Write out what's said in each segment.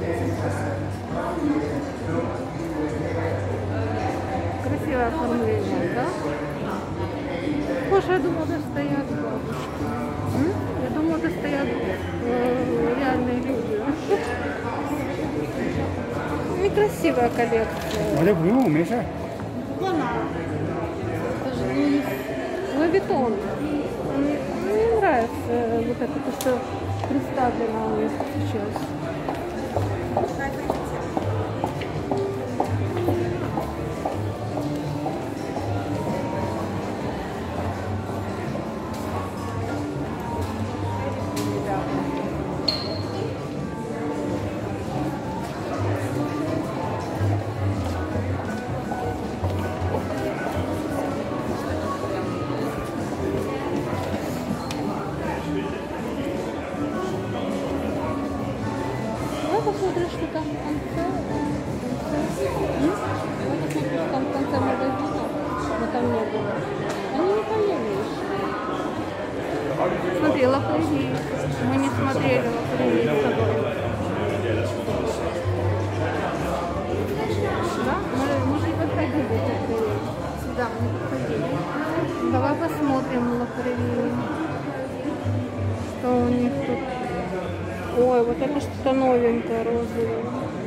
Красивое оформление, да? Боже, я думала, да стоят бабушки. Я думала, да стоят реальные люди. Некрасивая коллекция. Луи Виттон. Мне нравится вот это, то, что представлено у них сейчас. Посмотришь, что там в конце. Посмотришь, там в конце магазина, но там не было. Они не появились. Смотри, лапари. Мы не смотрели лапари с тобой. Да? Мы же не подходили. Да, мы не подходили. Давай посмотрим лапари. Что у них тут. Ой, вот это что-то новенькое, розовое.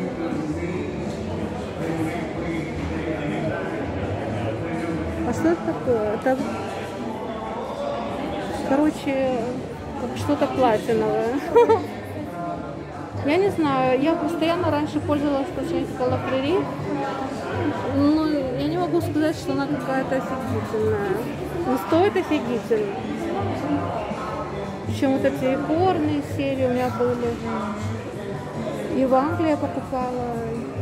А что это такое? Это, короче, как что-то платиновое. Я не знаю, я постоянно раньше пользовалась косметикой La Prairie, но я не могу сказать, что она какая-то офигительная. Но стоит офигительно. Причем вот эти икорные серии у меня были. И в Англии я покупала.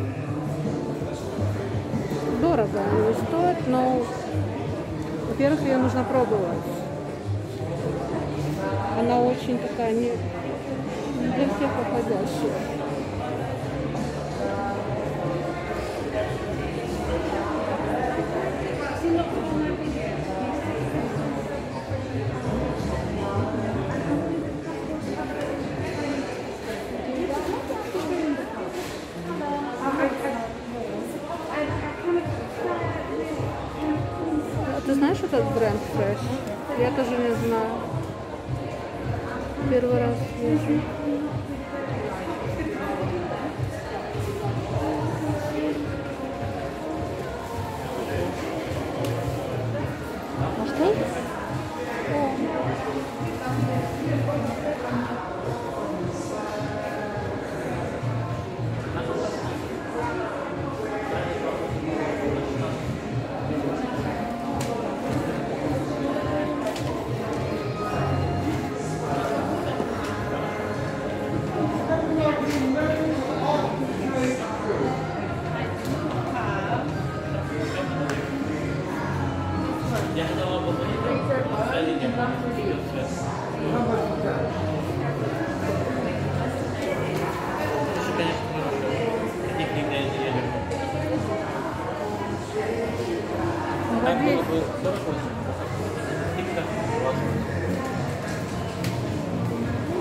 Дорого они стоят, но, во-первых, ее нужно пробовать. Она очень такая не для всех подходящая. Ты знаешь этот бренд Fresh? Я тоже не знаю. Первый раз вижу. А что?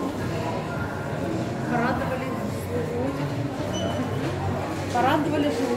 Порадовали живот.